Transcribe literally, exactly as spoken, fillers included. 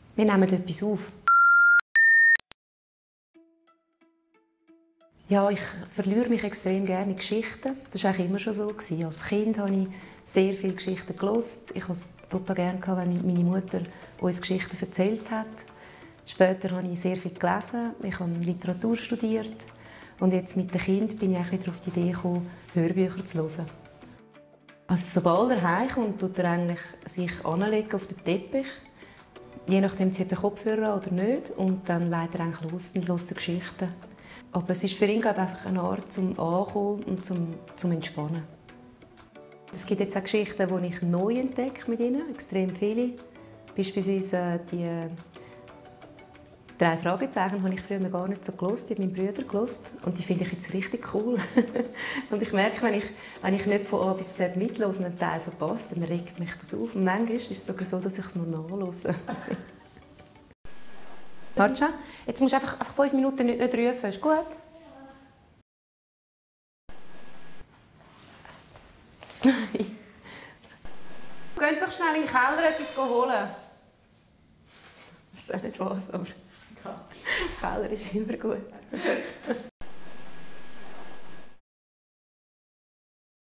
Wir nehmen etwas auf. Ja, ich verliere mich extrem gerne in Geschichten. Das war eigentlich immer schon so. Als Kind habe ich sehr viele Geschichten gehört. Ich habe es total gerne, wenn meine Mutter uns Geschichten erzählt hat. Später habe ich sehr viel gelesen. Ich habe Literatur studiert. Und jetzt mit dem Kind bin ich wieder auf die Idee gekommen, Hörbücher zu hören. Also, sobald er heimkommt, tut er eigentlich sich anlegen auf den Teppich. Je nachdem zieht er den Kopfhörer oder nicht. Und dann legt er eigentlich los und hört die Geschichten. Aber es ist für ihn, glaube ich, einfach eine Art zum Ankommen und zum, zum Entspannen. Es gibt jetzt auch Geschichten, die ich neu entdecke mit ihnen, extrem viele. Beispielsweise die drei Fragezeichen habe ich früher gar nicht so gehört, die haben meine Brüder gehört. Und die finde ich jetzt richtig cool. Und ich merke, wenn ich, wenn ich nicht von A bis Z mithöre und einen Teil verpasse, dann regt mich das auf. Und manchmal ist es sogar so, dass ich es nur nachhöre. Warte schon. Jetzt musst du einfach, einfach fünf Minuten nicht, nicht rufen. Ist gut? Geht doch schnell in den Keller etwas holen. Ich weiß nicht was, aber der Keller ist immer gut.